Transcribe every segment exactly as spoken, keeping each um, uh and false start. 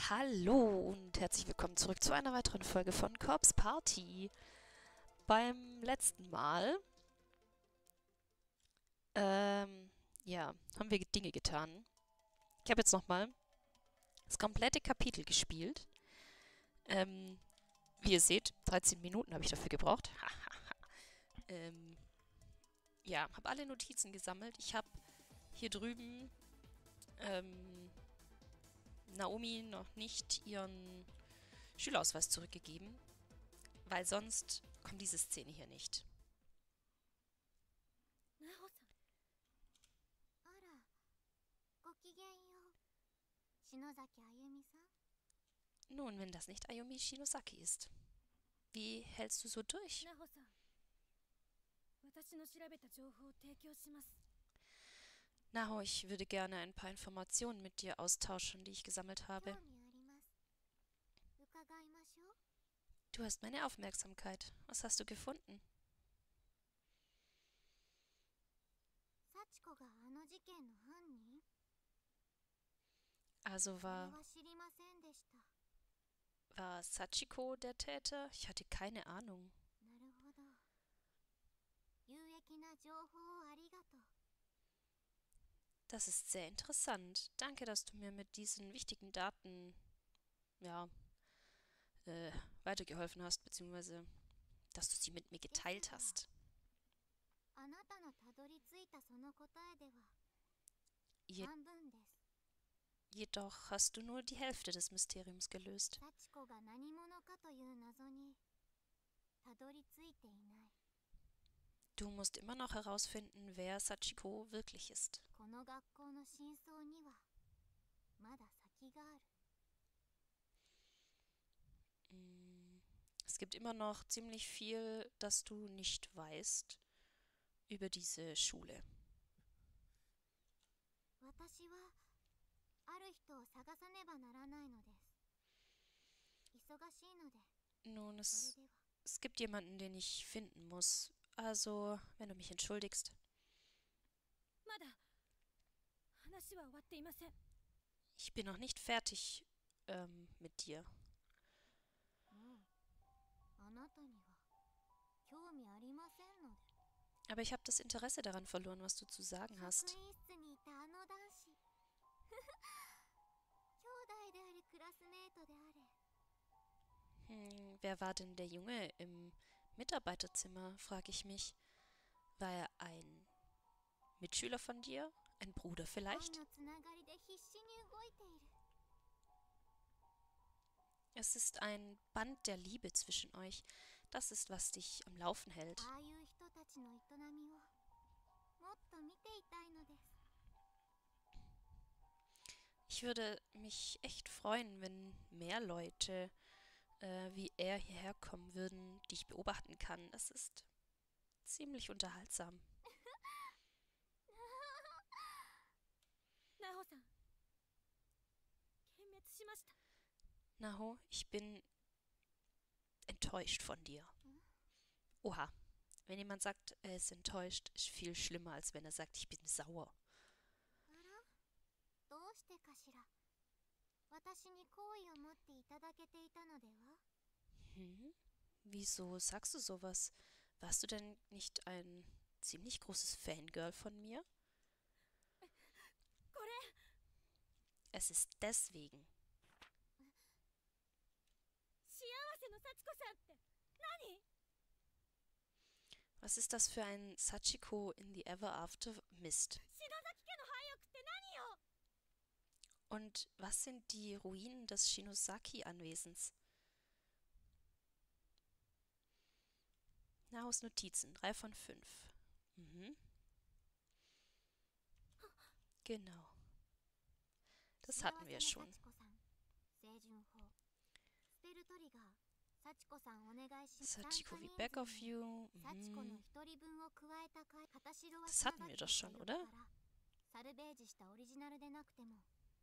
Hallo und herzlich willkommen zurück zu einer weiteren Folge von Corpse Party. Beim letzten Mal, ähm, ja, haben wir Dinge getan. Ich habe jetzt nochmal das komplette Kapitel gespielt. Ähm, wie ihr seht, dreizehn Minuten habe ich dafür gebraucht. ähm, ja, habe alle Notizen gesammelt. Ich habe hier drüben ähm, Naomi noch nicht ihren Schülerausweis zurückgegeben, weil sonst kommt diese Szene hier nicht. なおさん。あら、ごきげんよう。篠崎あゆみさん。 Nun, wenn das nicht Ayumi Shinosaki ist. Wie hältst du so durch? なおさん。私の調べた情報を提供します。 Naho, ich würde gerne ein paar Informationen mit dir austauschen, die ich gesammelt 興 habe. 味あります。伺いましょう。 Du hast meine Aufmerksamkeit. Was hast du gefunden? 幸子があの事件の犯人？ Also それ war, は知りませんでした。 war Sachiko der Täter? Ich hatte keine Ahnung. なるほど。有益な情報をありがとう。 Das ist sehr interessant. Danke, dass du mir mit diesen wichtigen Daten, ja, äh, weitergeholfen hast, beziehungsweise, dass du sie mit mir geteilt hast. あなたのたどり着いたその答えでは Je 半分です。 jedoch hast du nur die Hälfte des Mysteriums gelöst. 幸子が何者かという謎にたどり着いていない。 Du musst immer noch herausfinden, wer Sachiko wirklich ist. この学校の真相にはまだ先がある。 Mm, Es gibt immer noch ziemlich viel, das du nicht weißt über diese Schule. 私はある人を探さねばならないのです。忙しいので、 Nun, それ es, では。 es gibt jemanden, den ich finden muss. Also, wenn du mich entschuldigst. まだ話は終わっていません。 Ich bin noch nicht fertig ähm, mit dir. もうあなたには興味ありませんので。 Aber ich habe das Interesse daran verloren, was du zu sagen 職 hast. 員室にいたあの男子。兄弟でありクラスメートであれ。 Hm, wer war denn der Junge im Mitarbeiterzimmer, frage ich mich. War er ein Mitschüler von dir? Ein Bruder 愛 vielleicht? のつながりで必死に動いている。 Es ist ein Band der Liebe zwischen euch. Das ist, was dich am Laufen hält. ああいう人たちの営みをもっと見ていたいのです。 Ich würde mich echt freuen, wenn mehr Leute äh, wie er hierher kommen würden, die ich beobachten kann. Das ist ziemlich unterhaltsam. ナホさん、幻滅しました。 Naho, ich bin enttäuscht von dir. Oha, wenn jemand sagt, er ist enttäuscht, ist viel schlimmer, als wenn er sagt, ich bin sauer. あら、どうしてかしら。私に好意を持っていただけていたのでは？ Hm? Wieso sagst du sowas? Warst du denn nicht ein ziemlich großes Fangirl von mir? これ、 Es ist deswegen. 幸せの幸子さんって何？ Was ist das für ein Sachiko in the Ever After Mist? 篠崎家の廃屋って何よ？ Und was sind die Ruinen des Shinosaki-Anwesens? Nahos Notizen, drei von fünf. Mhm. Genau. Das hatten wir 幸せ schon. の幸子さん、清純法。スペルトリガー、幸子さんお願いします。 Sachiko wie back of you. 幸子の Mhm. 一人分を加えたか片白は Das hatten wir doch schon, oder? サルベージしたオリジナルでなくても。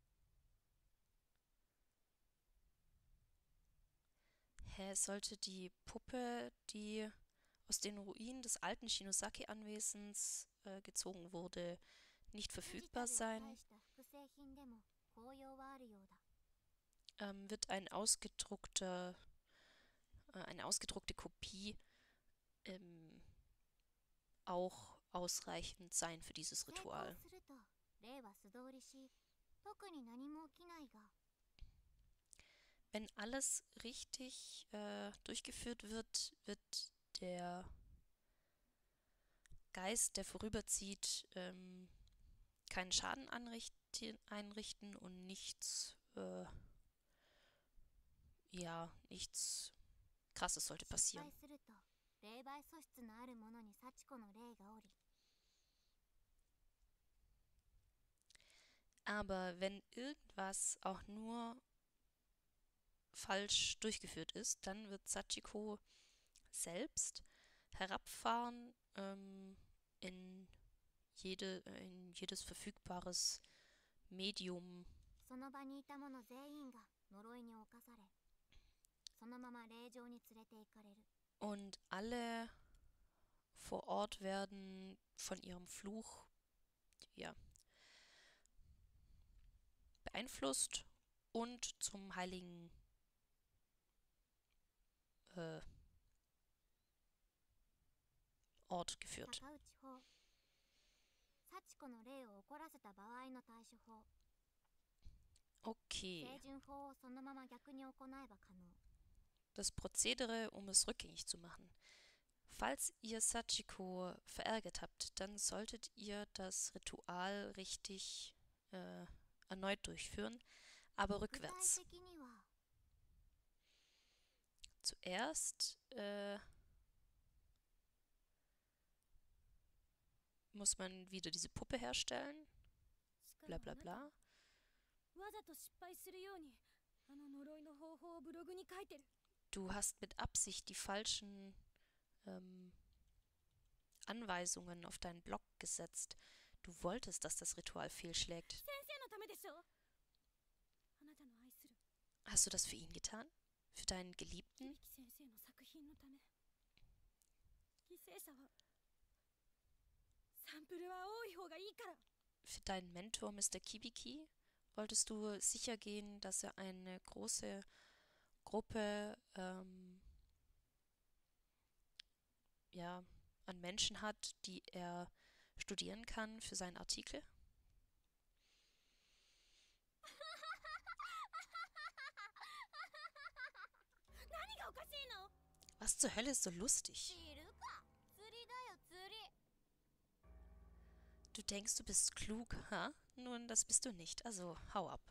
Hä, sollte die Puppe, die aus den Ruinen des alten Shinosaki-Anwesens äh, gezogen wurde, nicht デジタ verfügbar ルを介 sein? した複製品でも効用はあるようだ。 ähm, wird ein ausgedruckter, äh, eine ausgedruckte Kopie ähm, auch ausreichend sein für dieses 成功 Ritual. すると霊は素通りし特に何も起きないが Wenn alles richtig äh, durchgeführt wird, wird der Geist, der vorüberzieht, ähm, keinen Schaden anrichten, einrichten und nichts, äh, ja, nichts Krasses sollte 失 passieren. 敗すると霊媒素質のあるものに幸子の霊がおり Aber wenn irgendwas auch nur falsch durchgeführt ist, dann wird Sachiko selbst herabfahren ähm, in, jede, äh, in jedes verfügbares Medium その場にいた者全員が呪いに侵されそのまま霊場に連れて行かれる und alle vor Ort werden von ihrem Fluch ja, beeinflusst und zum heiligen äh, Ort geführt. 高内法幸子の霊を怒らせた場合の対処法 Okay, 清純法をそのまま逆に行えば可能 das Prozedere, um es rückgängig zu machen. Falls ihr Sachiko verärgert habt, dann solltet ihr das Ritual richtig äh, erneut durchführen, aber 具体 rückwärts. 的には Zuerst äh, muss man wieder diese Puppe herstellen, しか bla も bla あなたは bla. わざと失敗するようにあの呪いの方法をブログに書いてる Du hast mit Absicht die falschen ähm, Anweisungen auf deinen Blog gesetzt. Du wolltest, dass das Ritual fehlschlägt. 先生のためでしょあなたの愛する Hast du das für ihn getan? Für deinen Geliebten? 響先生の作品のため犠牲者はサンプルは多い方がいいから Für deinen Mentor Mister Kibiki? Wolltest du sicher gehen, dass er eine große Gruppe ähm, ja, an Menschen hat, die er studieren kann für seinen Artikel? 何がおかしいの Was zur Hölle ist so lustig? 知るか釣りだよ釣り Du denkst, du bist klug, ha? Nun, das bist du nicht, also hau ab.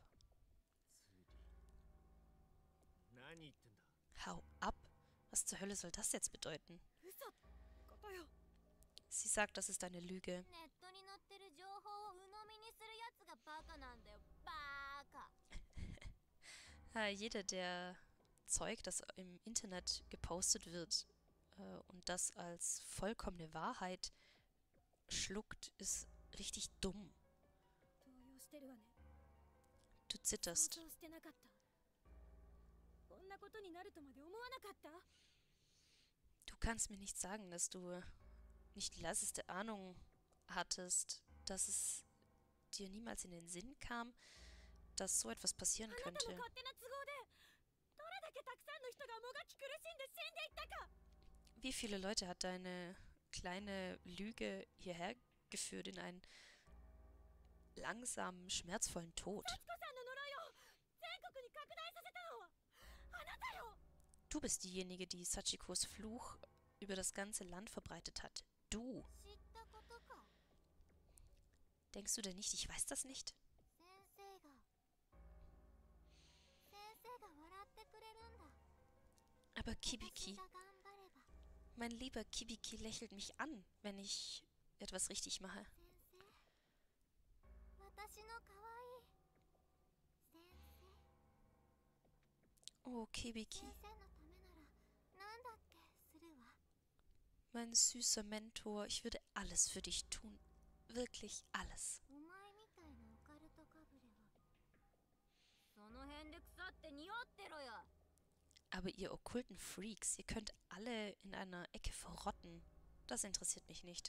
何言ってんだ Hau ab? Was zur Hölle soll das jetzt bedeuten? 嘘ってことよ Sie sagt, das ist eine Lüge. ネットに載ってる情報を鵜呑みにするやつがバカなんだよバカ Ja, jeder, der Zeug, das im Internet gepostet wird äh, und das als vollkommene Wahrheit schluckt, ist richtig dumm. 動揺してるわね Du 想 zitterst. 像してなかったこんなことになるとまで思わなかった Du kannst mir nicht sagen, dass du nicht die leiseste Ahnung hattest, dass es dir niemals in den Sinn kam, dass so etwas passieren あなたの könnte. 勝手な都合でどれだけたくさんの人がもがき苦しんで死んでいったか Wie viele Leute hat deine kleine Lüge hierher geführt in einen langsamen, schmerzvollen Tod? 幸子さんの呪いを全国に拡大させたのはあなたよ Du bist diejenige, die Sachikos Fluch über das ganze Land verbreitet hat. Du. 知ったことか Denkst du denn nicht, ich weiß das nicht? 先生が先生が笑ってくれるんだ Aber 私 Kibiki, が頑張れば mein lieber Kibiki lächelt mich an, wenn ich etwas richtig mache. 先生私の可愛い先生 Oh, Kibiki, 先生のためなら何だってするわ mein süßer Mentor, ich würde alles für dich tun. Wirklich alles. お前みたいなオカルトかぶれはその辺で腐って匂ってろよ Aber ihr okkulten Freaks, ihr könnt alle in einer Ecke verrotten. Das interessiert mich nicht.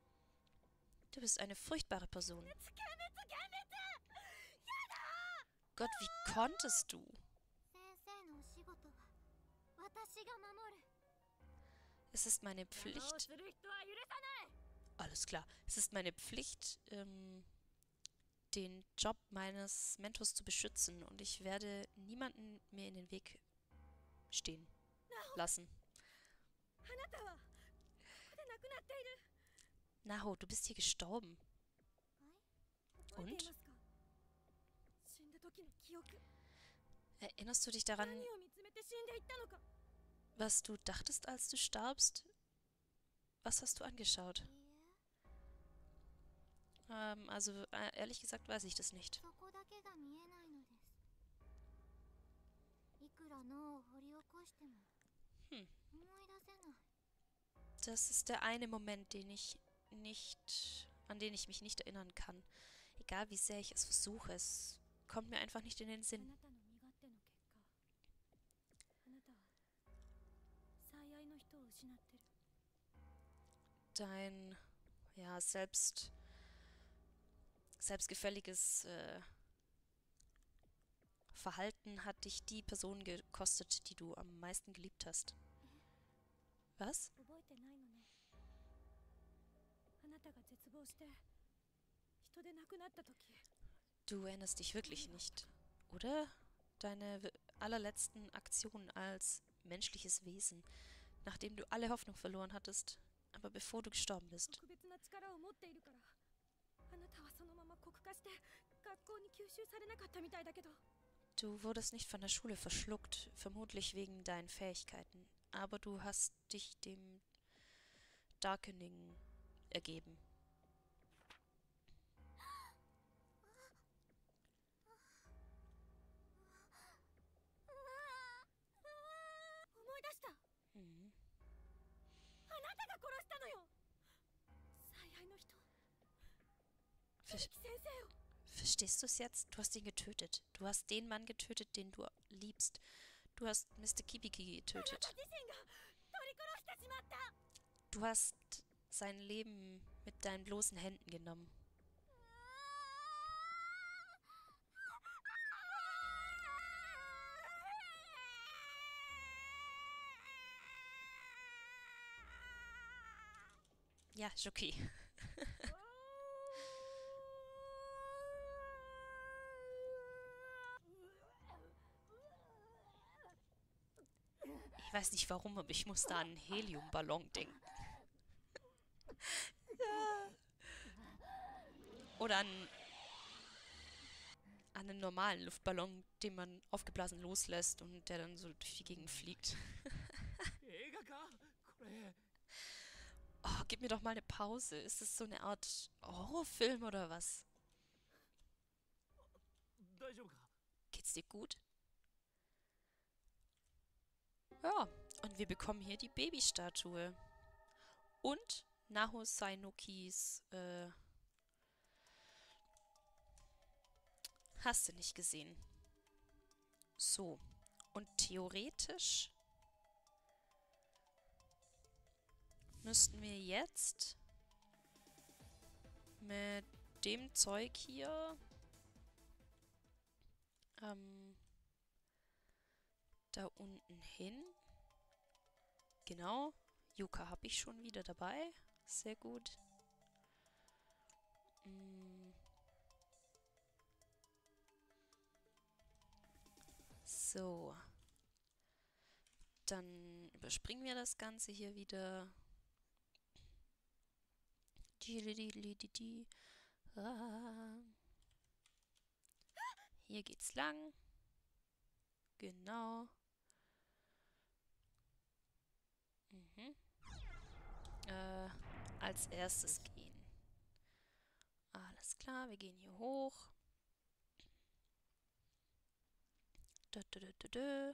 Du bist eine furchtbare Person. 滅滅幻滅やだ Gott, wie konntest du? 先生のお仕事は私が守る。 Es ist meine 邪魔を Pflicht. する人は許さない。 Alles klar. Es ist meine Pflicht, ähm, den Job meines Mentors zu beschützen. Und ich werde niemanden mir in den Weg stehen lassen. あなたはここで亡くなっている。 Naho, du bist hier gestorben. 覚えてい Und? ますか？死んだ時の記憶。 Erinnerst du dich daran, 何を見つめて死んでいったのか。 was du dachtest, als du starbst? Was hast du angeschaut? いいえ、 Ähm, also, äh, ehrlich gesagt weiß ich das nicht. そこだけが見えないのです。いくら脳を掘り起こしても Hm. 思い出せない。 Das ist der eine Moment, den ich nicht, an den ich mich nicht erinnern kann. Egal wie sehr ich es versuche, es kommt mir einfach nicht in den あ Sinn. なたの身勝手の結果、あなたは最愛の人を失ってる。 Dein, ja, selbst, selbstgefälliges äh, Verhalten hat dich die Person gekostet, die du am meisten geliebt hast. Was? 覚えてないのね。あなたが絶望して人で亡くなった時。 Du erinnerst dich wirklich nicht, oder? Deine w- allerletzten Aktionen als menschliches Wesen, nachdem du alle Hoffnung verloren hattest, aber bevor du gestorben bist. 特別な力を持っているから、あなたはそのまま酷化して学校に吸収されなかったみたいだけど。 Du wurdest nicht von der Schule verschluckt, vermutlich wegen deinen Fähigkeiten, aber du hast dich dem Darkening ergeben. 思い出した。 Mhm. あなたが殺したのよ。最愛の人。 Ver 鈴木先生を。 Verstehst du es jetzt? Du hast ihn getötet. Du hast den Mann getötet, den du liebst. Du hast Mister Kibiki あなた getötet. 自身が取り殺してしまった。 Du hast sein Leben mit deinen bloßen Händen genommen. Ja, ist okay. Ich weiß nicht warum, aber ich muss da an einen Heliumballon denken. Ja. Oder an, an einen normalen Luftballon, den man aufgeblasen loslässt und der dann so durch die Gegend fliegt. 映画かこれ。 Oh, gib mir doch mal eine Pause. Ist das so eine Art Horrorfilm oder was? 大丈夫か？ Geht's dir gut? Ja, und wir bekommen hier die Babystatue. Und Naho Sainokis, äh, hast du nicht gesehen. So, und theoretisch müssten wir jetzt mit dem Zeug hier ähm, da unten hin. Genau. Yuka habe ich schon wieder dabei. Sehr gut. Mm. So. Dann überspringen wir das Ganze hier wieder. Ah. Hier geht's lang. Genau. Mhm. Äh, als erstes gehen. Alles klar, wir gehen hier hoch. Dö, dö, dö, dö, dö.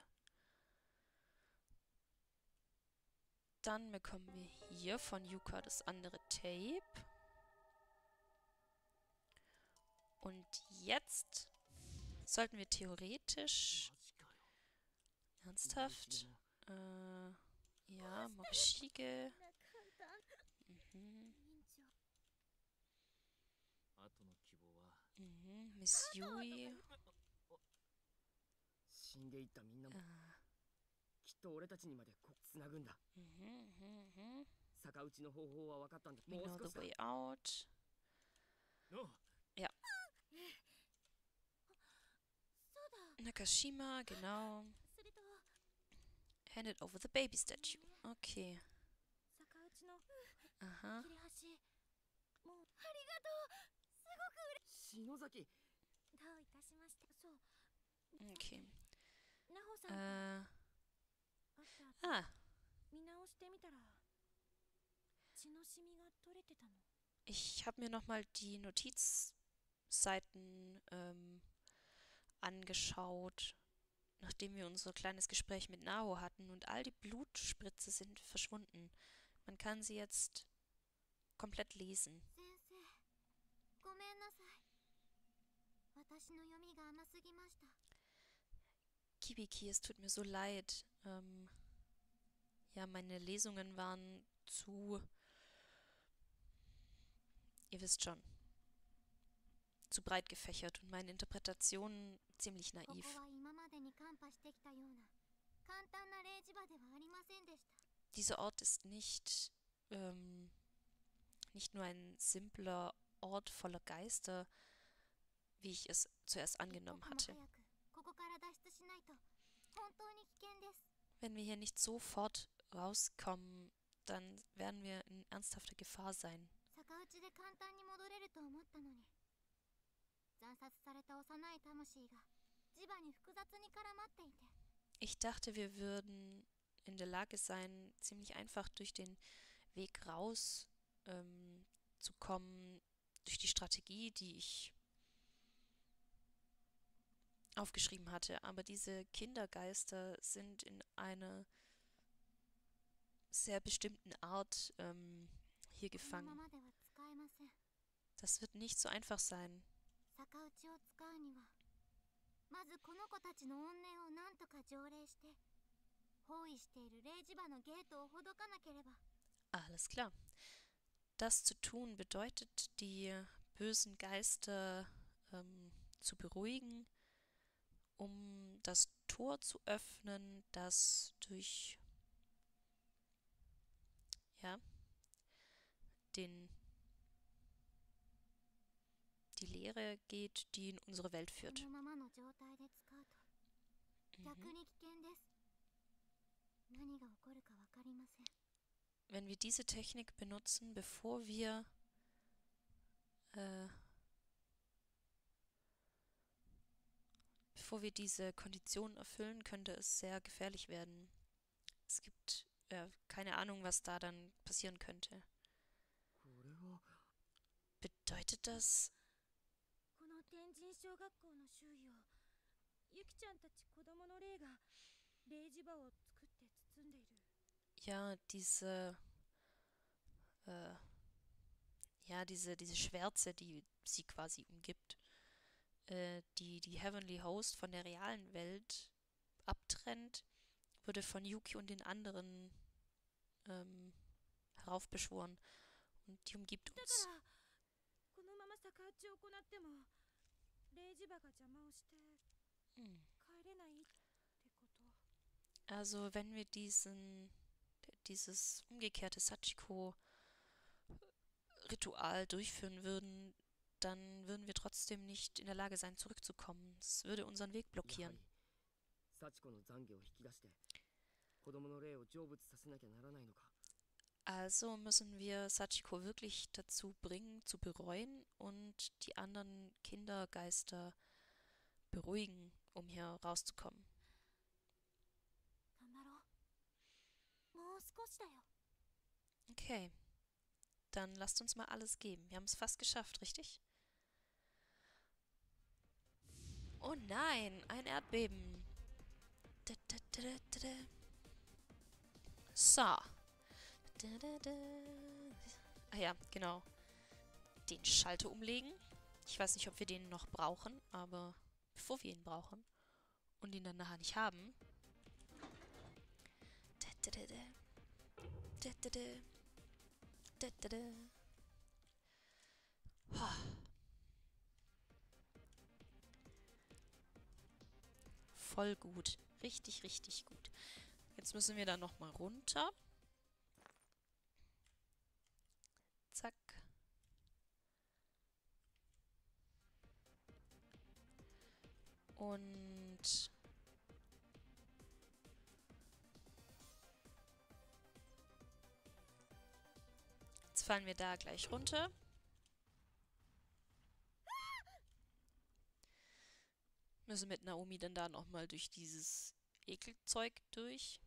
Dann bekommen wir hier von Yuka das andere Tape. Und jetzt sollten wir theoretisch... マジかよ。 Ernsthaft? Äh, ja, Morishige. な簡単。 Mhm, 院長、 後の希望は mhm, Miss Yui. 死んでいったみんなも Ah. きっと俺たちにまでこつなぐんだ。 Mhm, mhm, mhm. 逆打ちの方法は分かったんだ。 We もう know 少 the しだ。 way out. のう Nakashima, genau. それと Handed over the baby statue. Okay. 逆打ちの Aha. 切れ端もうありがとうすごく篠崎。 嬉どういたしましてそう Okay. なほさんと Äh. 会った後 Ah. 見直してみたら血のシミが取れてたの Ich habe mir nochmal die Notizseiten ähm, angeschaut, nachdem wir unser kleines Gespräch mit Nao hatten und all die Blutspritze sind verschwunden. Man kann sie jetzt komplett lesen. 先生ごめんなさい。私の読みが甘すぎました。 Kibiki, es tut mir so leid. Ähm, ja, meine Lesungen waren zu, ihr wisst schon, zu breit gefächert und meine Interpretationen ziemlich ここ naiv. は今までにカンパしてきたような簡単な霊磁場ではありませんでした。 Dieser Ort ist nicht, ähm, nicht nur ein simpler Ort voller Geister, wie ich es zuerst 一刻 angenommen も hatte. 早くここから脱出しないと本当に危険です。 Wenn wir hier nicht sofort rauskommen, dann werden wir in ernsthafter Gefahr sein. 逆打ちで簡単に戻れると思ったのに、惨殺された幼い魂が磁場に複雑に絡まっていて、 Ich dachte, wir würden in der Lage sein, ziemlich einfach durch den Weg raus ähm, zu kommen, durch die Strategie, die ich aufgeschrieben hatte. Aber diese Kindergeister sind in einer sehr bestimmten Art ähm, hier このま gefangen. までは使えません。 Das wird nicht so einfach sein. 逆打ちを使うには、まずこの子たちの怨念を何とか条例して、包囲している霊磁場のゲートをほどかなければ。 Alles klar. Das zu tun bedeutet, die bösen Geister ähm, zu beruhigen, um das Tor zu öffnen, das durch ja, den, die Leere geht, die in unsere Welt こ führt. のままの状態で使うと逆 Mhm. に危険です。何が起こるかわかりません。 Wenn wir diese Technik benutzen, bevor wir äh, bevor wir diese Konditionen erfüllen, könnte es sehr gefährlich werden. Es gibt äh, keine Ahnung, was da dann passieren könnte. これは Bedeutet das, この天神小学校の周囲をゆきちゃんたち子供の霊が霊磁場を作って包んでいる ja, diese, äh, ja, diese, diese Schwärze, die sie quasi umgibt, äh, die die Heavenly Host von der realen Welt abtrennt, wurde von Yuki und den anderen ähm, heraufbeschworen. Und die umgibt だ uns. からこのまま逆打ちを行っても霊磁場が邪魔をして Hm. 帰れないってこと Also wenn wir diesen, dieses umgekehrte Sachiko-Ritual durchführen würden, dann würden wir trotzdem nicht in der Lage sein, zurückzukommen. Es würde unseren Weg やは blockieren. り幸子の懺悔を引き出して子供の霊を成仏させなきゃならないのか。 Also müssen wir Sachiko wirklich dazu bringen, zu bereuen und die anderen Kindergeister beruhigen, um hier rauszukommen. 頑張ろう。もう少しだよ。 Okay, dann lasst uns mal alles geben. Wir haben es fast geschafft, richtig? Oh nein, ein Erdbeben. Da, da, da, da, da, da. So. Da, da, da. Ah ja, genau. Den Schalter umlegen. Ich weiß nicht, ob wir den noch brauchen, aber bevor wir ihn brauchen und ihn dann nachher nicht haben. Da, da, da, da. Da, da, da. Da, da, da. voll gut. Richtig, richtig gut. Jetzt müssen wir dann nochmal runter. Zack. Und jetzt fallen wir da gleich runter. Müssen mit Naomi dann da nochmal durch dieses Ekelzeug durch.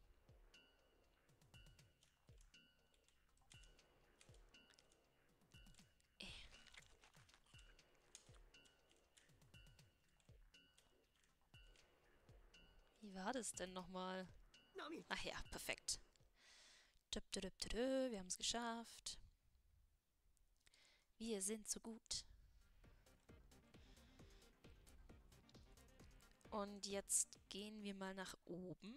Wie war das denn nochmal? Nami! Ach ja, perfekt. Düpp, düpp, düpp, düpp, wir haben es geschafft. Wir sind so gut. Und jetzt gehen wir mal nach oben.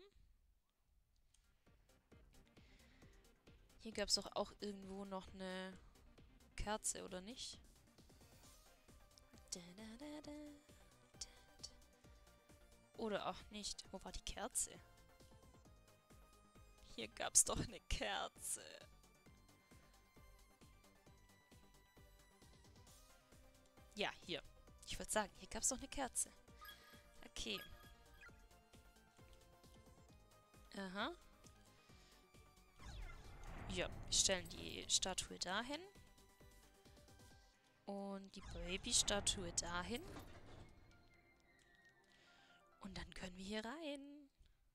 Hier gab es doch auch irgendwo noch eine Kerze, oder nicht? Da, da, da, da, da, da. Oder auch nicht. Wo war die Kerze? Hier gab es doch eine Kerze. Ja, hier. Ich wollte sagen, hier gab es doch eine Kerze. Okay. Aha. Ja, wir stellen die Statue dahin. Und die Baby-Statue dahin. Und dann können wir hier rein.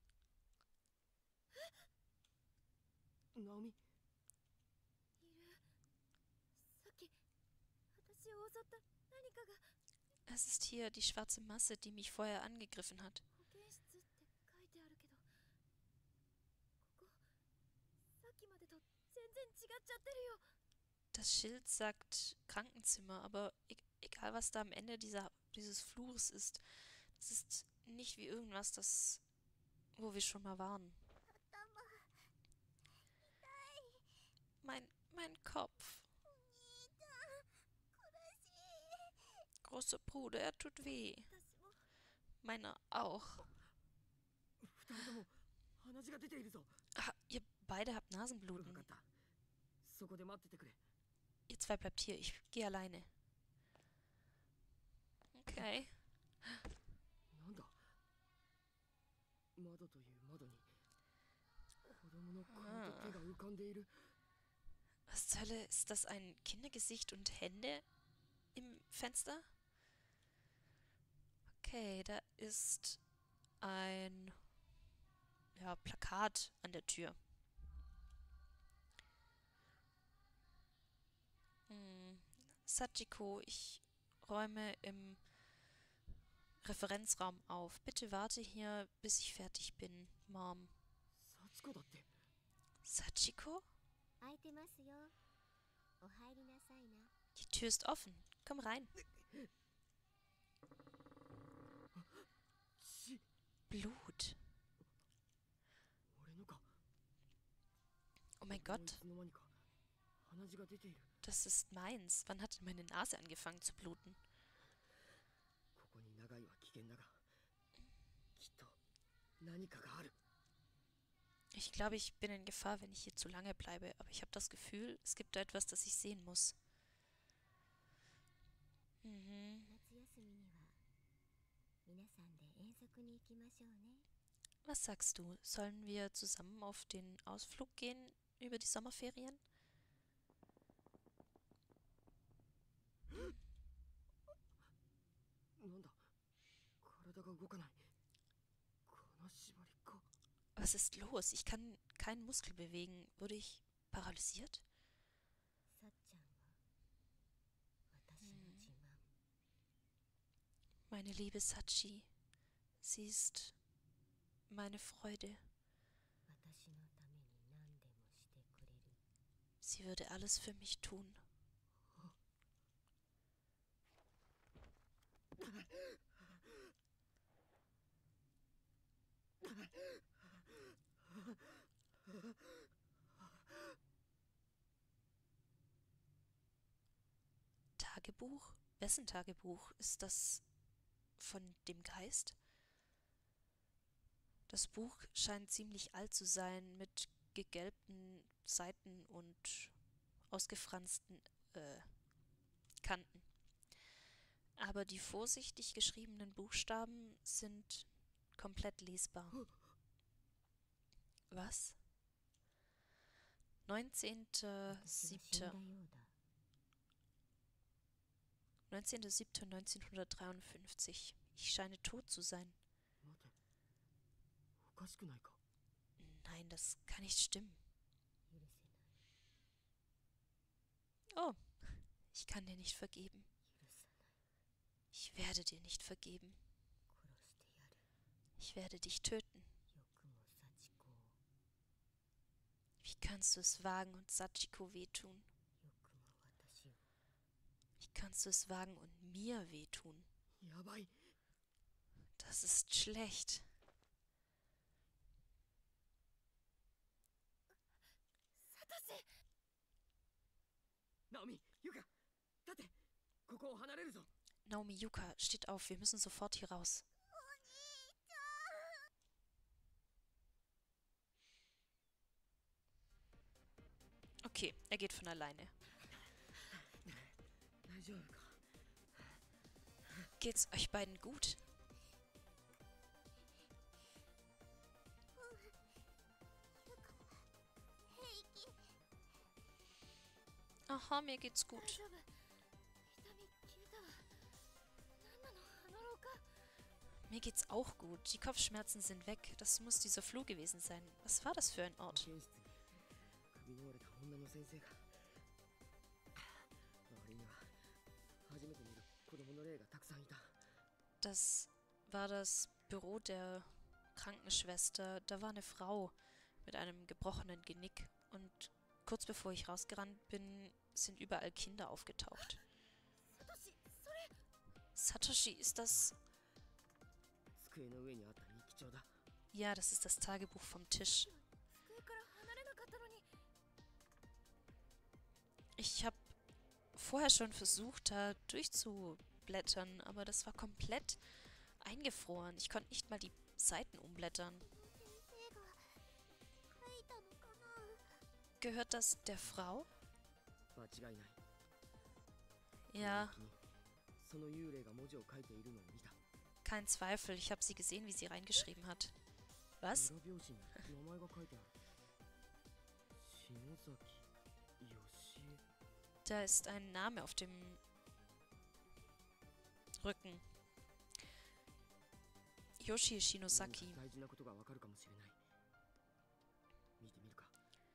Naomi? いる。さっき私を襲った何かが Es ist hier die schwarze Masse, die mich vorher angegriffen hat. 保健室って書いてあるけど、ここさっきまでと全然違っちゃってるよ。 Das Schild sagt Krankenzimmer, aber e egal was da am Ende dieser, dieses Flurs ist, das ist nicht wie irgendwas, das, wo wir schon mal waren. 頭痛い。 Mein, mein Kopf. 兄ちゃん苦しい。 Großer Bruder, er tut weh. 私も Meiner auch. 二人とも鼻血が出ているぞ。 Ah, ihr beide habt わか Nasenbluten. った。そこで待っててくれ。 Ihr zwei bleibt hier, ich gehe alleine. Okay. なんだ窓という窓に子供の顔と手が浮かんでいる。 Was zur Hölle? Ist das ein Kindergesicht und Hände im Fenster? Okay, da ist ein ja, Plakat an der Tür. Hm. Sachiko, ich räume im Referenzraum auf. Bitte warte hier, bis ich fertig bin, Mom. 幸子だって。 Sachiko? 開いてますよ。お入りなさいな。 Die Tür ist offen. Komm rein. 血 Blut. 俺のか。 Oh mein もう Gott, いつの間にか鼻血が出ている。 das ist meins. Wann hat denn meine Nase angefangen zu bluten? ここに長いは危険だが、きっと何かがある。 Ich glaube, ich bin in Gefahr, wenn ich hier zu lange bleibe. Aber ich habe das Gefühl, es gibt da etwas, das ich sehen muss. Mhm. 夏休みには皆さんで遠足に行きましょうね。 Was sagst du? Sollen wir zusammen auf den Ausflug gehen über die Sommerferien? なんだ体が動かない。金縛りか。 Was ist los? Ich kann keinen Muskel bewegen. Wurde ich paralysiert? さっちゃんは私の自慢。 Meine liebe Sachi, sie ist meine Freude. 私のために何でもしてくれる。 Sie würde alles für mich tun. Tagebuch? Wessen Tagebuch? Ist das von dem Geist? Das Buch scheint ziemlich alt zu sein, mit gegelbten Seiten und ausgefransten äh, Kanten. Aber die vorsichtig geschriebenen Buchstaben sind komplett lesbar. Was? neunzehnter siebter neunzehnter siebter neunzehnhundertdreiundfünfzig. Ich scheine tot zu sein. 待て、おかしくないか？ Nein, das kann nicht stimmen. 許せない Oh, ich kann dir nicht vergeben. 許さない Ich werde dir nicht vergeben. 殺してやる Ich werde dich töten. よくも幸子を Wie kannst du es wagen und Sachiko wehtun? よくも私を Wie kannst du es wagen und mir wehtun? やばい。 Das ist schlecht. サトシナオミ、ユカ、立て。ここを離れるぞ。 Naomi, Yuka, steht auf. Wir müssen sofort hier raus. Okay, er geht von alleine. 大丈夫か？ Geht's euch beiden gut? Aha, mir geht's 大 gut. 丈夫痛み消えたわ何なのあの廊下 Mir geht's auch gut. Die Kopfschmerzen sind weg. Das muss dieser Flur gewesen sein. Was war das für ein 保 Ort? 健室に首の折れた女の先生が。周りには初めて見る子供の霊がたくさんいた。 Das war das Büro der Krankenschwester. Da war eine Frau mit einem gebrochenen Genick. Und kurz bevor ich rausgerannt bin, sind überall Kinder aufgetaucht. サトシそれ Satoshi, ist das... 机の上にあった日記帳だ。 Ja, das ist das Tagebuch vom Tisch. 机から離れなかったのに Ich habe vorher schon versucht, da durchzublättern, aber das war komplett eingefroren. Ich konnte nicht mal die Seiten umblättern. 先生が書いたのかな。 Gehört das der Frau? 間違いない。 Ja, この日記にその幽霊が文字を書いているのを見た。 kein Zweifel. Ich habe sie gesehen, wie sie reingeschrieben hat. Was? 裏表紙に名前が書いてある。篠崎義恵。 Da ist ein Name auf dem Rücken. Yoshi 何 Shinosaki. か大事なことがわかるかもしれない。見てみるか。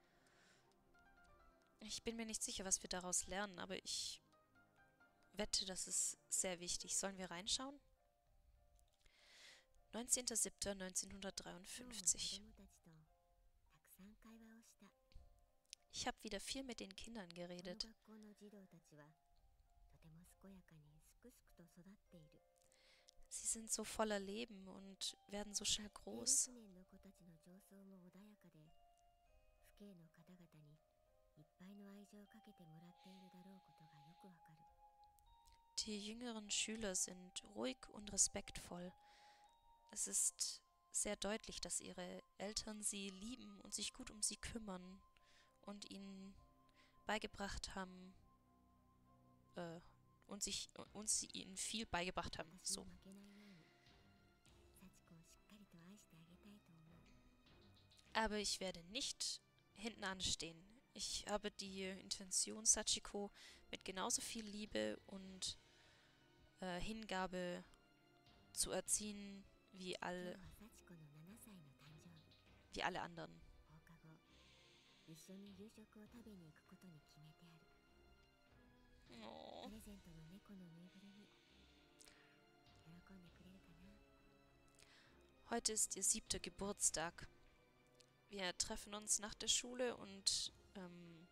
Ich bin mir nicht sicher, was wir daraus lernen, aber ich wette, das ist sehr wichtig. Sollen wir reinschauen? neunzehnter siebter 今日も子 neunzehnhundertdreiundfünfzig. 供たちとたくさん会話をした Ich habe wieder viel mit den Kindern この geredet. 学校の児童たちはとても健やかにすくすくと育っている Sie sind so voller Leben und werden so schnell 低 groß. 学年の子たちの上層も穏やかで父兄の方々にいっぱいの愛情をかけてもらっているだろうことがよくわかる Die jüngeren Schüler sind ruhig und respektvoll. Es ist sehr deutlich, dass ihre Eltern sie lieben und sich gut um sie kümmern und ihnen beigebracht haben, äh, und sich und sie ihnen viel beigebracht haben. 私 So. に負けないように幸子をしっかりと愛してあげたいと思う Aber ich werde nicht hinten anstehen. Ich habe die Intention, Sachiko mit genauso viel Liebe und äh, Hingabe zu erziehen wie 今日 alle, は幸子のななさいの誕生日 wie alle anderen. 放課後一緒に夕食を食べに行くことに決めてある Oh. プレゼントの猫のぬいぐるみ喜んでくれるかな Heute ist ihr siebter Geburtstag. Wir treffen uns nach der Schule und ähm,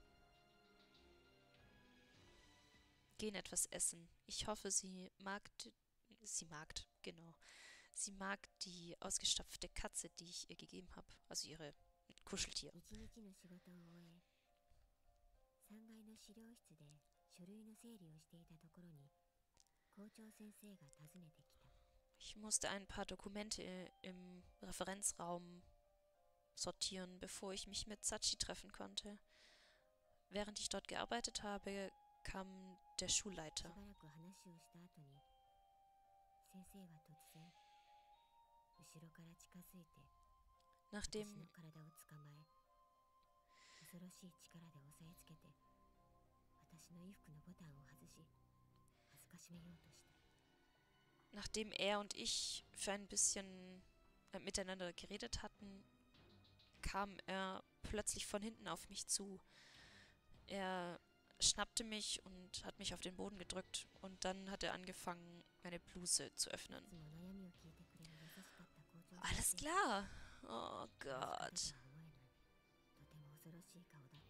gehen etwas essen. Ich hoffe, sie mag, d- sie mag, genau, sie mag die ausgestopfte Katze, die ich ihr gegeben habe, also ihre Kuscheltier. 一日の仕事を終えさんがいの資料室で書類の整理をしていたところに校長先生が訪ねてきた Ich musste ein paar Dokumente im Referenzraum sortieren, bevor ich mich mit Sachi treffen konnte. Während ich dort gearbeitet habe, kam der し Schulleiter. ばらく話をした後に先生は突然後ろから近づいて私 Nachdem, の体を捕まえ恐ろしい力で押さえつけて私の衣服のボタンを外し恥ずかしめようとした。 nachdem er und ich für ein bisschen äh, miteinander geredet hatten, kam er plötzlich von hinten auf mich zu. Er schnappte mich und hat mich auf den Boden gedrückt und dann hat er angefangen, meine Bluse zu い öffnen. つも悩みを聞いてくれる優しかった校長 Alles 先生 klar. Oh 気がつかれ Gott. とは思えないとても恐ろしい顔だった。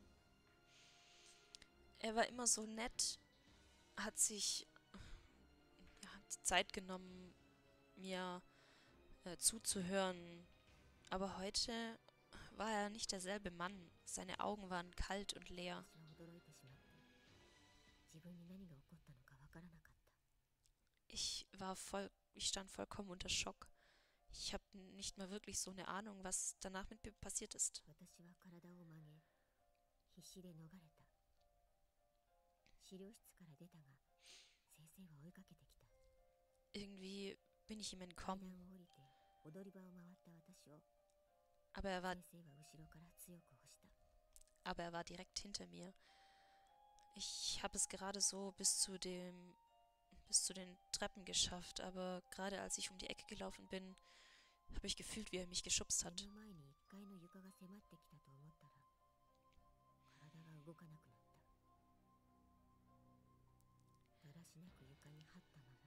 Er war immer so nett, hat sich ja, die Zeit genommen, mir äh, zuzuhören. Aber heute war er nicht derselbe Mann. Seine Augen waren kalt und leer. 私は驚いてしまって自分に何が起こったのかわからなかった。 Ich war voll, ich stand vollkommen unter Schock. Ich habe nicht mal wirklich so eine Ahnung, was danach mit mir passiert ist. 私は体を曲げ必死で逃れた。資料室から出たが先生は追いかけてきた。 Irgendwie bin ich ihm 階 entkommen, 段を降りて踊り場を回った私を aber er war, 先生は後ろから強く押した。 aber er war direkt hinter mir. Ich habe es gerade so bis zu dem, bis zu den Treppen geschafft, aber gerade als ich um die Ecke gelaufen bin, habe ich gefühlt, wie er mich geschubst 目 hat. の前にいっかいの床が迫ってきたと思ったら体が動かなくなった。だらしなく床に這ったまま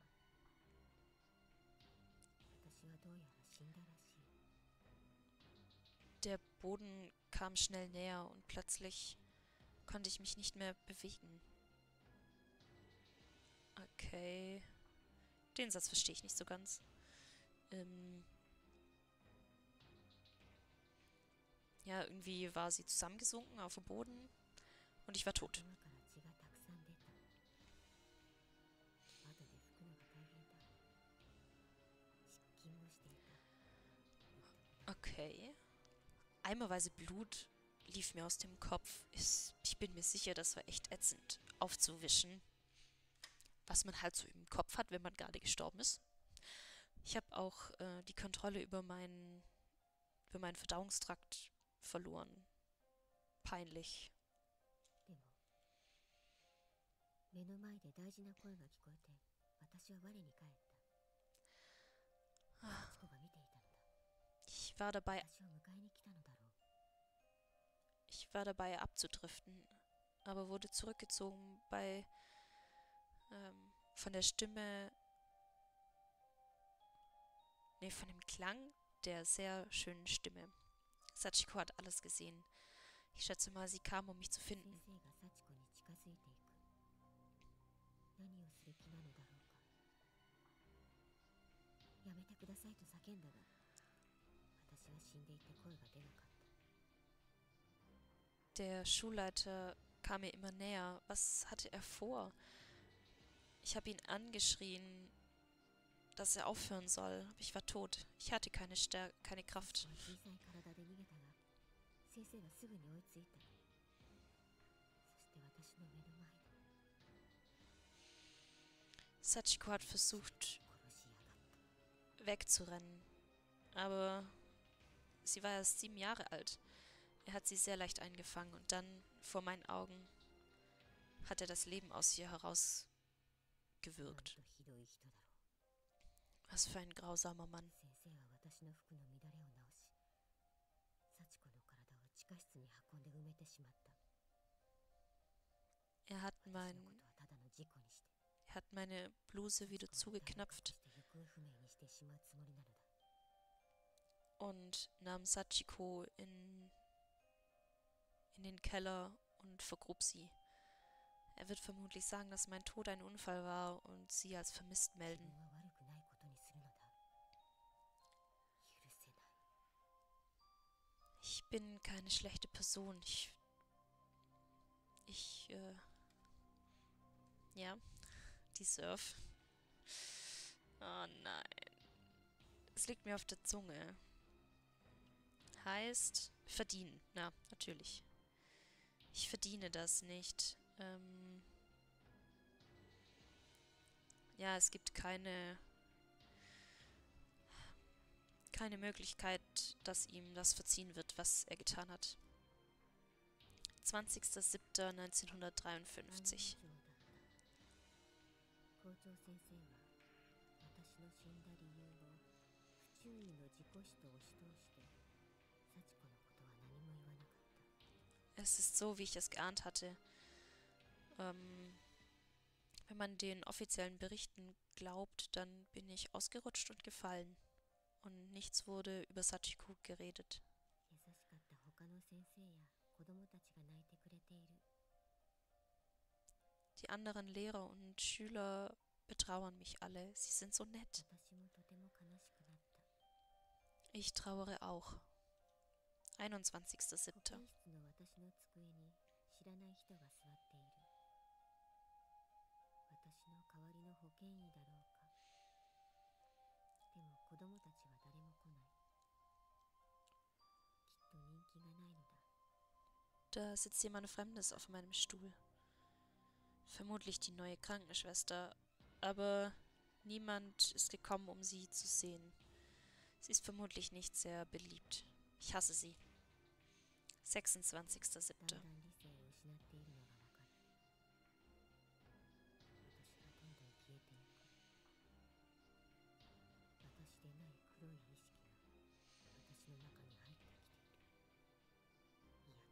私はどうやら死んだらしい。 Der Boden kam schnell näher und plötzlich konnte ich mich nicht mehr bewegen. Okay. Den Satz verstehe ich nicht so ganz. Ähm ja, irgendwie war sie zusammengesunken auf dem Boden und ich war tot. 頭から血がたくさん出た。後で拭くのが大変だ。失禁もしていた。 Okay. Eimerweise Blut lief mir aus dem Kopf. Ich, ich bin mir sicher, das war echt ätzend aufzuwischen. Was man halt so im Kopf hat, wenn man gerade gestorben ist. Ich habe auch äh, die Kontrolle über meinen, über meinen Verdauungstrakt verloren. Peinlich. でも目の前で大事な声が聞こえて私は我に返った。幸子が見ていたのだ。 Ich war dabei, 私を迎えに来たのだろう。 ich war dabei abzudriften, aber wurde zurückgezogen bei ähm, von der Stimme, nee, von dem Klang der sehr schönen Stimme. Sachiko hat alles gesehen. Ich schätze mal, sie kam, um mich zu 先 finden. 生が幸子に近づいていく。何をする気なのだろうか。やめてくださいと叫んだが私は死んでいて声が出なかった。 Der Schulleiter kam mir immer näher. Was hatte er vor? Ich habe ihn angeschrien, dass er aufhören soll. Aber ich war tot. Ich hatte keine Stär keine 幸 Kraft. 子は小さい体で逃げたが先生はすぐに追いついた。そして私の目の前で Sachiko hat versucht, 殺しやがった。 wegzurennen. Aber sie war erst sieben Jahre alt. Er hat sie sehr leicht eingefangen und dann, vor meinen Augen, hat er das Leben aus ihr なん herausgewürgt. とひどい人だろう。 Was für ein grausamer Mann. 先生は私の服の乱れを直し幸子の体を地下室に運んで埋めてしまった。 Er hat 私のこ mein, とはただの事故にして er hat meine Bluse wieder 幸子を誰か zugeknöpft にして行方不明にしてしまうつもりなのだ。 und nahm Sachiko in, in den Keller und vergrub sie. Er wird vermutlich sagen, dass mein Tod ein Unfall war und sie als vermisst 自分 melden. は悪くないことにするのだ。許せない。 Ich bin keine schlechte Person. Ich. Ich, äh. Ja. Deserve. Oh nein. Es liegt mir auf der Zunge. Heißt, verdienen. Ja, natürlich. Ich verdiene das nicht. Ähm ja, es gibt keine, keine Möglichkeit, dass ihm das verziehen wird, was er getan hat. zwanzigster siebter neunzehnhundertdreiundfünfzig. 校長先生は私の死んだ理由を不注意の事故死と押し通して幸子のことは何も言わなかった。 Es ist so, wie ich es geahnt hatte. Ähm, wenn man den offiziellen Berichten glaubt, dann bin ich ausgerutscht und gefallen. Und nichts wurde über Sachiko geredet. 優しかった他の先生や子供たちが泣いてくれている。 Die anderen Lehrer und Schüler betrauern mich alle. Sie sind so nett. 私もとても悲しくなった。 Ich trauere auch. einundzwanzigster 保 siebter 健室の私の机に知らない人が座っている。私の代わりの保健医だろうか。でも子供たちは誰も来ない。きっと人気がないのだ。 Da sitzt jemand Fremdes auf meinem Stuhl. Vermutlich die neue Krankenschwester, aber niemand ist gekommen, um sie zu sehen. Sie ist vermutlich nicht sehr beliebt. Ich hasse sie. sechsundzwanzigster だん siebter だん理性を失っているのがわかる。私がどんどん消えていく。私でない黒い意識が私の中に入ってきている。嫌だ。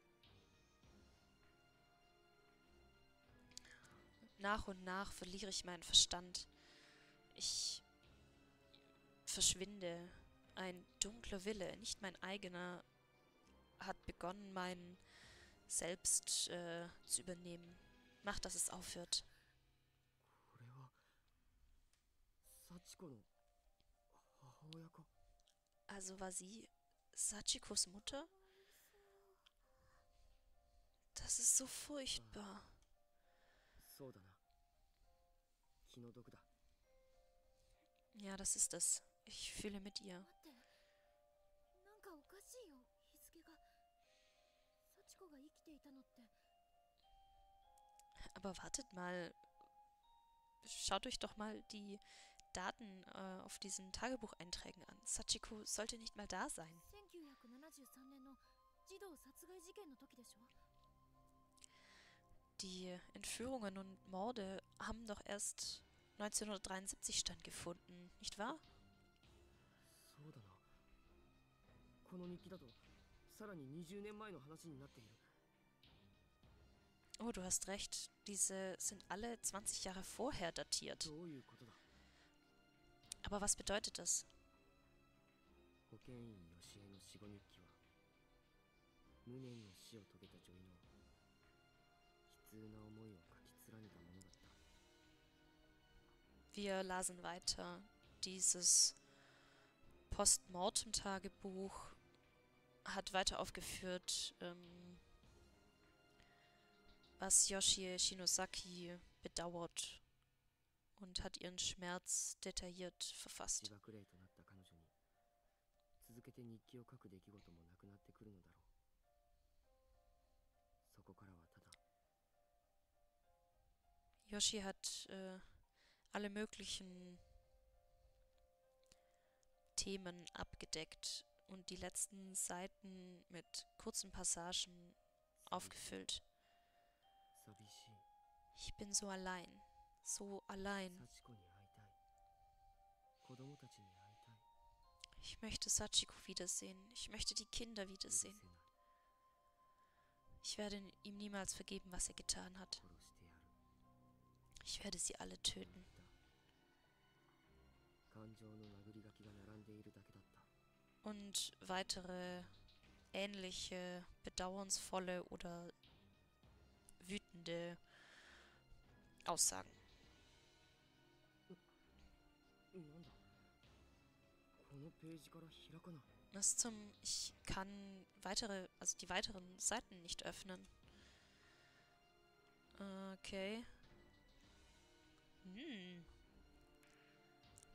Nach und nach verliere ich meinen Verstand. Ich verschwinde. Ein dunkler Wille, nicht mein eigener, hat begonnen, mein Selbst äh, zu übernehmen. Macht, dass es aufhört. これは幸子の母親か。 Also war sie Sachikos Mutter? Das ist so furchtbar. そうだな。気の毒だ。 Ja, das ist es. Ich fühle mit ihr. 待って、なんかおかしいよ。日付が幸子が生きていたのって。 Aber wartet mal. Schaut euch doch mal die Daten äh, auf diesen Tagebucheinträgen an. Sachiko sollte nicht mal da sein. せんきゅうひゃくななじゅうさんねんの児童殺害事件の時でしょ。 Die Entführungen und Morde haben doch erst neunzehnhundertdreiundsiebzig stattgefunden, nicht wahr? そうだな。この日記だとさらににじゅうねんまえの話になっている。 Oh, du hast recht. Diese sind alle zwanzig Jahre vorher datiert. どういうことだ。 Aber was bedeutet das? 保健員吉江の死後日記は無念の死を遂げた女医の悲痛な思いを書き連ねたものだった。 Wir lasen weiter. Dieses Postmortem-Tagebuch hat weiter aufgeführt, ähm, was Yoshie Shinosaki bedauert und hat ihren Schmerz detailliert 自 verfasst. 爆霊となった彼女に続けて日記を書く出来事もなくなってくるのだろう。そこからはただ Yoshi hat äh, alle möglichen Themen abgedeckt und die letzten Seiten mit kurzen Passagen aufgefüllt. 寂しい。 Ich bin so allein, so allein. 幸子に会いたい。子供たちに会いたい。 Ich möchte Sachiko wiedersehen. Ich möchte die Kinder 許せ wiedersehen. ない。 Ich werde ihm niemals vergeben, was er getan hat. 殺してやる。 Ich werde sie alle töten. 感情の殴り書きが並んでいるだけだった。 Und weitere ähnliche, bedauernsvolle oder wütende Aussagen. なんだ。このページから開かない。 Was zum... Ich kann weitere... Also die weiteren Seiten nicht öffnen. Okay. Hm.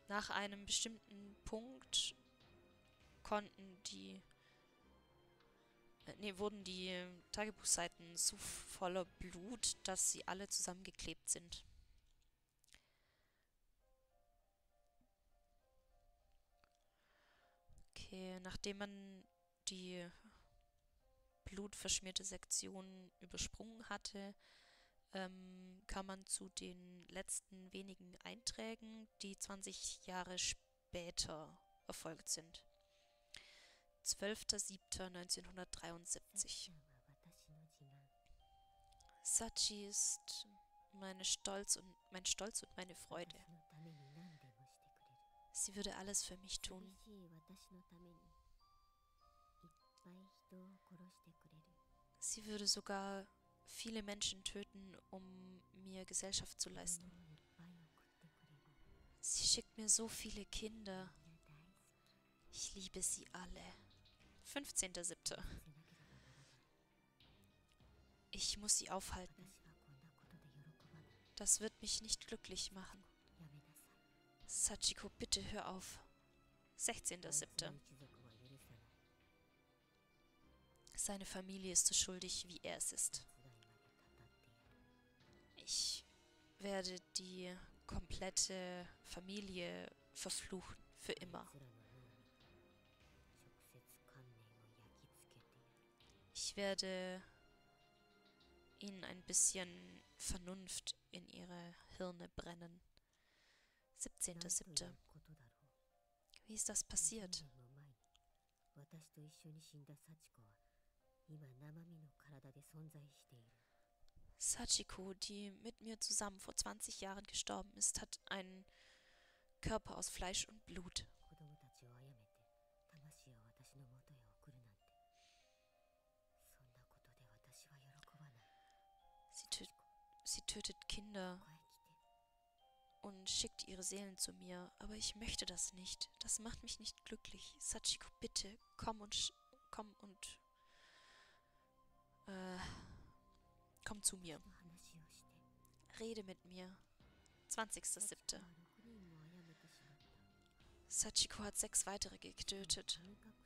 nach einem bestimmten Punkt konnten die, äh, nee, wurden die Tagebuchseiten so voller Blut, dass sie alle zusammengeklebt sind. Okay, nachdem man die blutverschmierte Sektion übersprungen hatte, ähm, kam man zu den letzten wenigen Einträgen, die zwanzig Jahre später erfolgt sind. zwölfter siebter neunzehnhundertdreiundsiebzig. Sachi ist meine Stolz und, mein Stolz und meine Freude. Sie würde alles für mich tun. Sie würde sogar viele Menschen töten, um mir Gesellschaft zu leisten. Sie schickt mir so viele Kinder. Ich liebe sie alle. fünfzehnter siebter. Ich muss sie aufhalten. Das wird mich nicht glücklich machen. Sachiko, bitte hör auf. sechzehnter siebter. Seine Familie ist so schuldig, wie er es ist. Ich werde die komplette Familie verfluchen, für immer. Ich werde ihnen ein bisschen Vernunft in ihre Hirne brennen. siebzehnter siebter. Wie ist das passiert? Sachiko, die mit mir zusammen vor zwanzig Jahren gestorben ist, hat einen Körper aus Fleisch und Blut. Sie, tö sie tötet Kinder und schickt ihre Seelen zu mir, aber ich möchte das nicht. Das macht mich nicht glücklich. Sachiko, bitte, komm und sch komm und äh, komm zu mir. Rede mit mir. zwanzigster siebter. Sachiko hat sechs weitere getötet.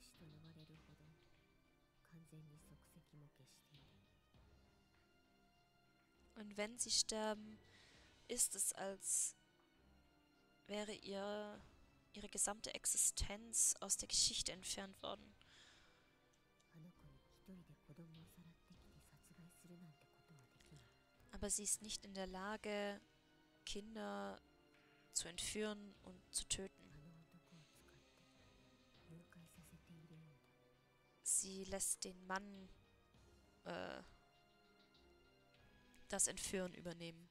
Und wenn sie sterben, ist es, als wäre ihr, ihre gesamte Existenz aus der Geschichte entfernt worden. Aber sie ist nicht in der Lage, Kinder zu entführen und zu töten. Sie lässt den Mann äh, das Entführen übernehmen.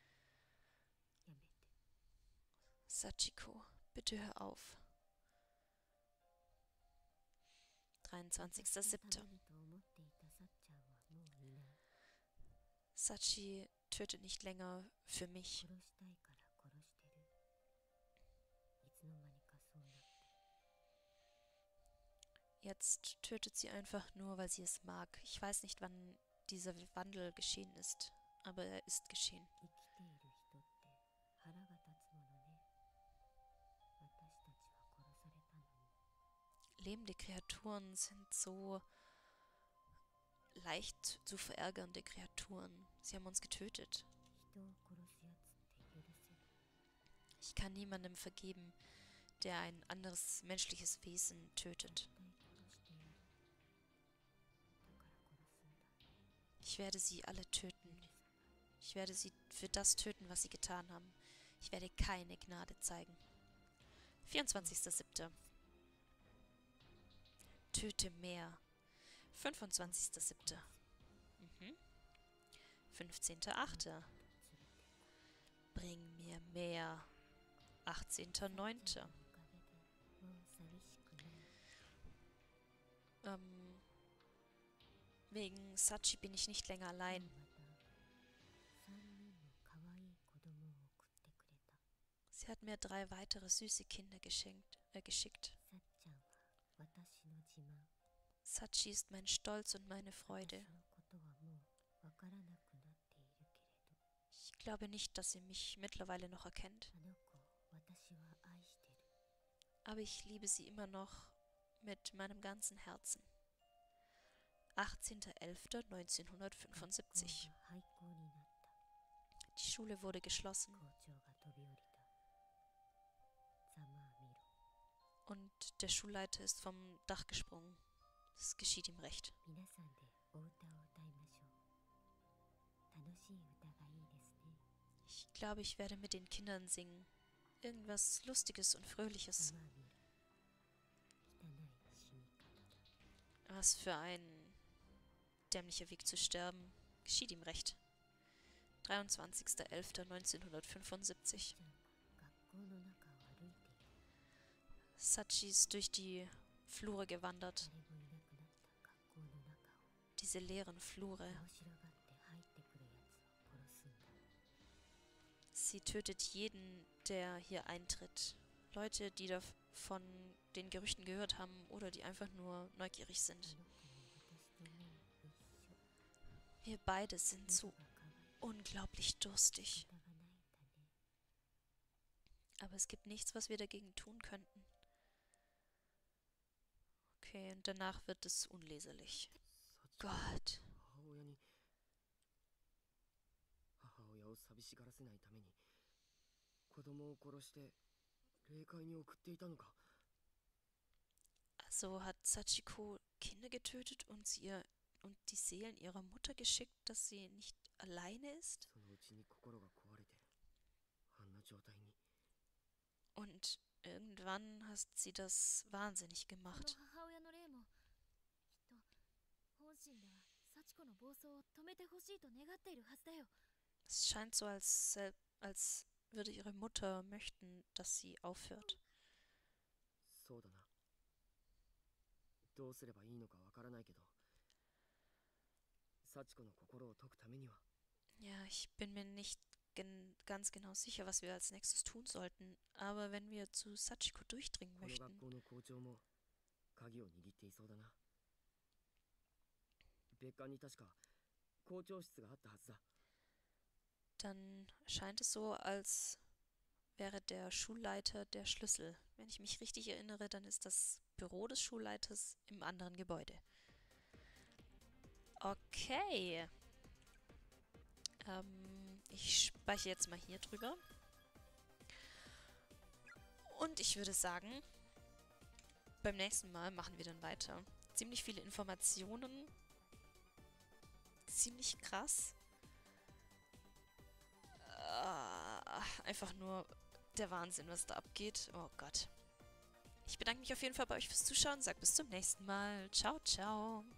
Sachiko, bitte hör auf. dreiundzwanzigster siebter. Sachi tötet nicht länger für mich. Jetzt tötet sie einfach nur, weil sie es mag. Ich weiß nicht, wann dieser Wandel geschehen ist, aber er ist geschehen. Lebende Kreaturen sind so leicht zu verärgernde Kreaturen. Sie haben uns getötet. Ich kann niemandem vergeben, der ein anderes menschliches Wesen tötet. Ich werde sie alle töten. Ich werde sie für das töten, was sie getan haben. Ich werde keine Gnade zeigen. vierundzwanzigster siebter. Töte mehr. fünfundzwanzigster siebter. Mhm. fünfzehnter achter. Bring mir mehr. achtzehnter neunter. Ähm, wegen Sachi bin ich nicht länger allein. Sie hat mir drei weitere süße Kinder geschenkt, äh, geschickt. Sachi ist mein Stolz und meine Freude. Ich glaube nicht, dass sie mich mittlerweile noch erkennt. aber ich liebe sie immer noch mit meinem ganzen Herzen. achtzehnter elfter neunzehnhundertfünfundsiebzig. 廃校になった。 Die Schule wurde geschlossen 校長が飛び降りた。ざまあ見ろ。 und der Schulleiter ist vom Dach gesprungen. Es geschieht ihm recht. 皆さんでお歌を歌いましょう。楽しい歌がいいですね。 Ich glaube, ich werde mit den Kindern singen. Irgendwas Lustiges und ざ Fröhliches. まあ見ろ。汚い死に方だ。 Was für ein dämlicher Weg zu sterben. Geschieht ihm recht. dreiundzwanzigster elfter neunzehnhundertfünfundsiebzig. ちゃんが学校の中を歩いている。 Sachi ist durch die Flure gewandert. 誰もいなくなった学校の中を Diese leeren Flure. 面白がって入ってくるやつを殺すんだ。 Sie tötet jeden, der hier eintritt. Leute, die davon den Gerüchten gehört haben oder die einfach nur neugierig あ sind. の子も私と目一緒。 Wir beide sind 喉 so が渇いて unglaublich 仕 durstig. 方がないんだね。 Aber es gibt nichts, was wir dagegen tun könnten. Okay, und danach wird es unleserlich. 幸子は Gott. 母親に母親を寂しがらせないために子供を殺して霊界に送っていたのか。 Also hat Sachiko Kinder getötet und sie ihr und die Seelen ihrer Mutter geschickt, dass sie nicht alleine ist? そのうちに心が壊れてあんな状態に。 Und irgendwann hat sie das wahnsinnig この gemacht. 母親の霊もきっと本心では幸子の暴走を止めてほしいと願っているはずだよ。 Es scheint so, als, sel- als würde ihre Mutter möchten, dass sie aufhört. そうだな。どうすればいいのかわからないけど、幸子の心を解くためには Ja, ich bin mir nicht gen ganz genau sicher, was wir als nächstes tun sollten. Aber wenn wir zu Sachiko durchdringen この学 möchten, 校の校長も鍵を握っていそうだな。別館に確か校長室があったはずだ。 dann scheint es so, als wäre der Schulleiter der Schlüssel. Wenn ich mich richtig erinnere, dann ist das Büro des Schulleiters im anderen Gebäude. Okay. Ähm, ich speichere jetzt mal hier drüber. Und ich würde sagen, beim nächsten Mal machen wir dann weiter. Ziemlich viele Informationen. Ziemlich krass. Ah, einfach nur der Wahnsinn, was da abgeht. Oh Gott. Ich bedanke mich auf jeden Fall bei euch fürs Zuschauen. Sag bis zum nächsten Mal. Ciao, ciao.